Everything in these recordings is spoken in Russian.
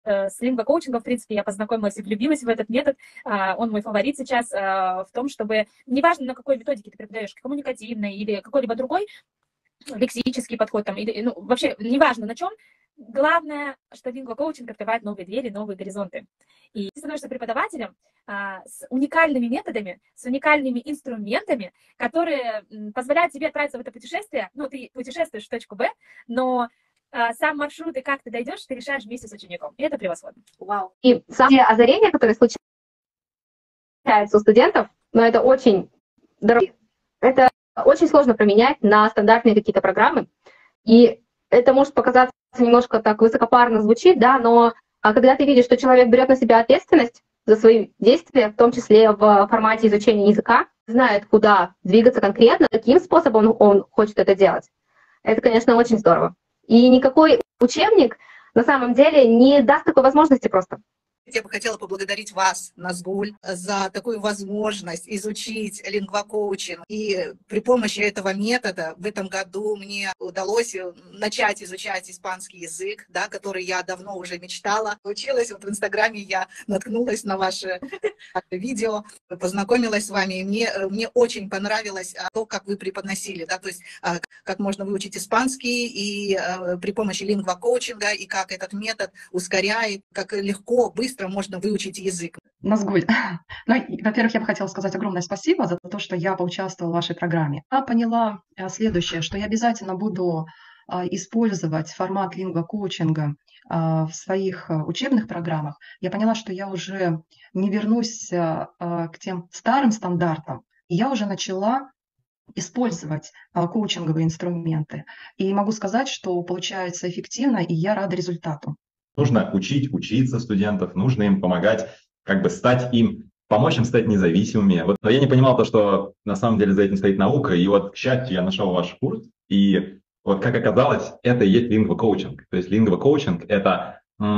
с лингвокоучингом, в принципе, я познакомилась и влюбилась в этот метод. Он мой фаворит сейчас в том, чтобы, неважно, на какой методике ты преподаешь, коммуникативной или какой-либо другой, лексический подход, там, или, ну, вообще, неважно на чем, главное, что лингвокоучинг открывает новые двери, новые горизонты. И ты становишься преподавателем с уникальными методами, с уникальными инструментами, которые позволяют тебе отправиться в это путешествие. Ну, ты путешествуешь в точку Б, но сам маршрут и как ты дойдешь, ты решаешь вместе с учеником. И это превосходно. Вау. И самые озарения, которые случаются у студентов, но это очень дорого. Это очень сложно променять на стандартные какие-то программы. И это может показаться немножко так высокопарно звучит, да, но когда ты видишь, что человек берет на себя ответственность за свои действия, в том числе в формате изучения языка, знает, куда двигаться конкретно, каким способом он хочет это делать, это, конечно, очень здорово. И никакой учебник на самом деле не даст такой возможности просто. Я бы хотела поблагодарить вас, Назгуль, за такую возможность изучить лингвокоучинг. И при помощи этого метода в этом году мне удалось начать изучать испанский язык, да, который я давно уже мечтала. Училась, вот в Инстаграме я наткнулась на ваше видео, познакомилась с вами, и мне очень понравилось то, как вы преподносили, да, то есть как можно выучить испанский и при помощи лингвокоучинга, и как этот метод ускоряет, как легко, быстро можно выучить язык. Назгуль, ну, во-первых, я бы хотела сказать огромное спасибо за то, что я поучаствовала в вашей программе. Я поняла следующее, что я обязательно буду использовать формат лингвокоучинга в своих учебных программах. Я поняла, что я уже не вернусь к тем старым стандартам, и я уже начала использовать коучинговые инструменты. И могу сказать, что получается эффективно, и я рада результату. Нужно учиться студентов, нужно им помогать, как бы стать им, помочь им стать независимыми. Вот, но я не понимал то, что на самом деле за этим стоит наука, и вот, к счастью, я нашел ваш курс, и вот как оказалось, это и есть лингвокоучинг. То есть лингвокоучинг – это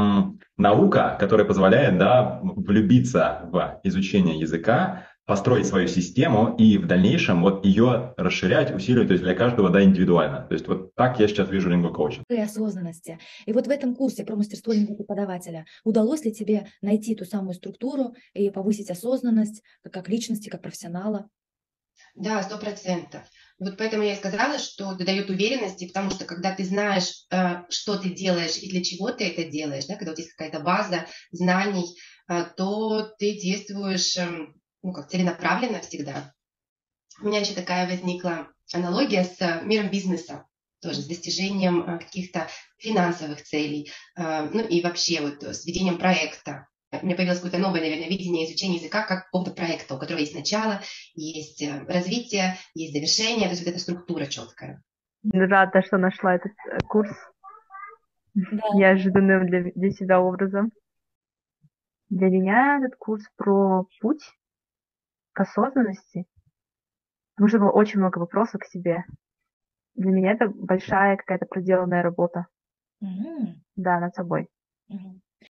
наука, которая позволяет, да, влюбиться в изучение языка, построить свою систему и в дальнейшем вот ее расширять, усиливать, то есть для каждого, да, индивидуально. То есть вот так я сейчас вижу лингвокоучинг. И осознанности. И вот в этом курсе про мастерство лингвопреподавателя удалось ли тебе найти ту самую структуру и повысить осознанность как личности, как профессионала? Да, 100%. Вот поэтому я и сказала, что это дает уверенности, потому что когда ты знаешь, что ты делаешь и для чего ты это делаешь, да, когда у тебя есть какая-то база знаний, то ты действуешь ну, как целенаправленно всегда. У меня еще такая возникла аналогия с миром бизнеса, тоже с достижением каких-то финансовых целей, ну и вообще вот с ведением проекта. У меня появилось какое-то новое, наверное, видение изучения языка как какого-то проекта, у которого есть начало, есть развитие, есть завершение, то есть вот эта структура четкая. Рада, что нашла этот курс неожиданным для себя образом. Для меня этот курс про путь к осознанности, потому что было очень много вопросов к себе. Для меня это большая какая-то проделанная работа. Да, над собой.